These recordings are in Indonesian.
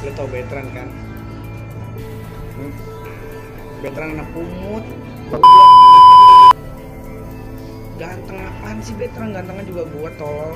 Lo tau Betran kan? Betran anak pungut. Ganteng apaan sih Betran? Gantengnya juga gua tolol.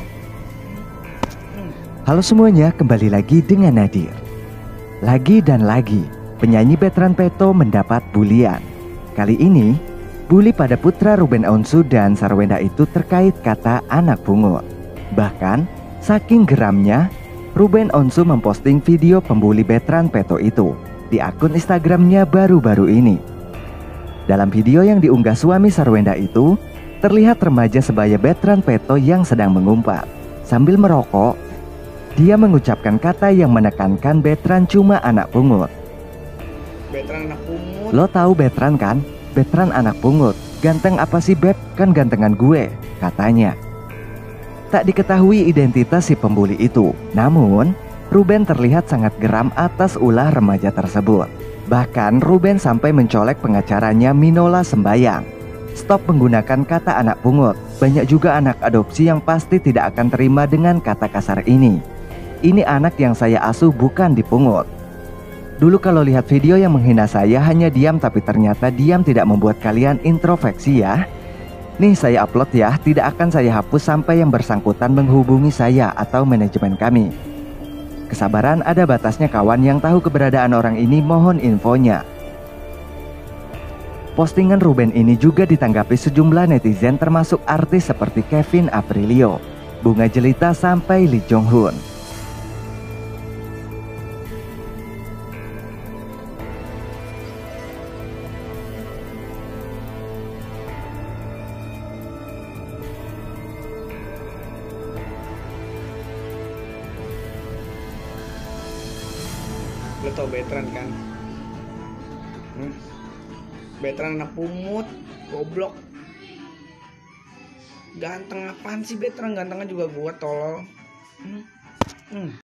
Halo semuanya, kembali lagi dengan Nadir. Lagi dan lagi, penyanyi Betran Peto mendapat bulian. Kali ini, bully pada putra Ruben Onsu dan Sarwenda itu terkait kata anak pungut. Bahkan, saking geramnya, Ruben Onsu memposting video pembuli Betran Peto itu di akun Instagramnya baru-baru ini. Dalam video yang diunggah suami Sarwenda itu, terlihat remaja sebaya Betran Peto yang sedang mengumpat. Sambil merokok, dia mengucapkan kata yang menekankan Betran cuma anak pungut. Betran anak pungut. Lo tahu Betran kan? Betran anak pungut. Ganteng apa sih Beb? Kan gantengan gue, katanya. Tak diketahui identitas si pembuli itu. Namun, Ruben terlihat sangat geram atas ulah remaja tersebut. Bahkan Ruben sampai mencolek pengacaranya Minola Sembayang. Stop menggunakan kata anak pungut. Banyak juga anak adopsi yang pasti tidak akan terima dengan kata kasar ini. Ini anak yang saya asuh, bukan dipungut. Dulu kalau lihat video yang menghina saya hanya diam, tapi ternyata diam tidak membuat kalian introspeksi ya. Nih saya upload ya, tidak akan saya hapus sampai yang bersangkutan menghubungi saya atau manajemen kami. Kesabaran ada batasnya kawan. Yang tahu keberadaan orang ini mohon infonya. Postingan Ruben ini juga ditanggapi sejumlah netizen termasuk artis seperti Kevin Aprilio, Bunga Jelita sampai Lee Jong Hun. Lo tau Betran kan? Betran anak pungut, goblok. Ganteng apaan sih Betran? Gantengnya juga gua tolol.